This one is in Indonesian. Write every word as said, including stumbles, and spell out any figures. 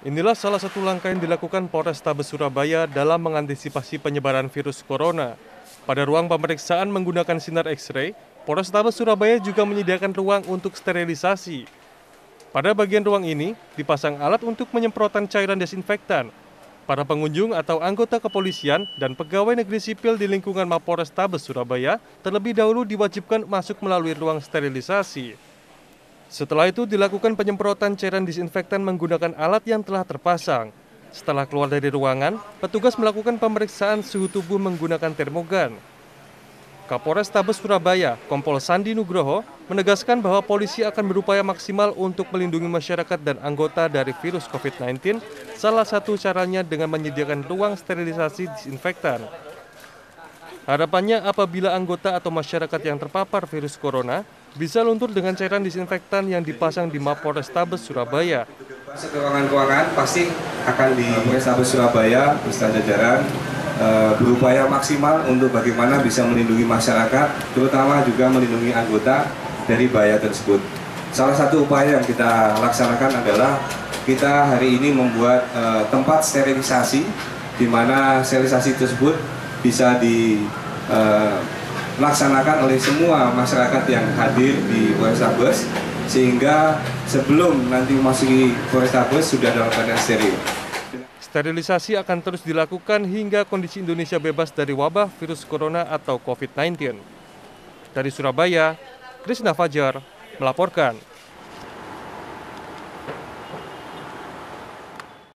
Inilah salah satu langkah yang dilakukan Polrestabes Surabaya dalam mengantisipasi penyebaran virus corona. Pada ruang pemeriksaan menggunakan sinar X-ray, Polrestabes Surabaya juga menyediakan ruang untuk sterilisasi. Pada bagian ruang ini, dipasang alat untuk penyemprotan cairan desinfektan. Para pengunjung atau anggota kepolisian dan pegawai negeri sipil di lingkungan Mapolrestabes Surabaya terlebih dahulu diwajibkan masuk melalui ruang sterilisasi. Setelah itu dilakukan penyemprotan cairan disinfektan menggunakan alat yang telah terpasang. Setelah keluar dari ruangan, petugas melakukan pemeriksaan suhu tubuh menggunakan termogan. Kapolrestabes Surabaya, Kompol Sandi Nugroho, menegaskan bahwa polisi akan berupaya maksimal untuk melindungi masyarakat dan anggota dari virus covid sembilan belas, salah satu caranya dengan menyediakan ruang sterilisasi disinfektan. Harapannya apabila anggota atau masyarakat yang terpapar virus corona bisa luntur dengan cairan disinfektan yang dipasang di Mapolrestabes Surabaya. Keuangan-keuangan pasti akan di Polrestabes Surabaya beserta jajaran e, berupaya maksimal untuk bagaimana bisa melindungi masyarakat, terutama juga melindungi anggota dari bahaya tersebut. Salah satu upaya yang kita laksanakan adalah kita hari ini membuat e, tempat sterilisasi, di mana sterilisasi tersebut bisa dilaksanakan oleh semua masyarakat yang hadir di Polrestabes, sehingga sebelum nanti memasuki Polrestabes sudah dalam keadaan steril. Sterilisasi akan terus dilakukan hingga kondisi Indonesia bebas dari wabah virus corona atau covid sembilan belas. Dari Surabaya, Krisna Fajar melaporkan.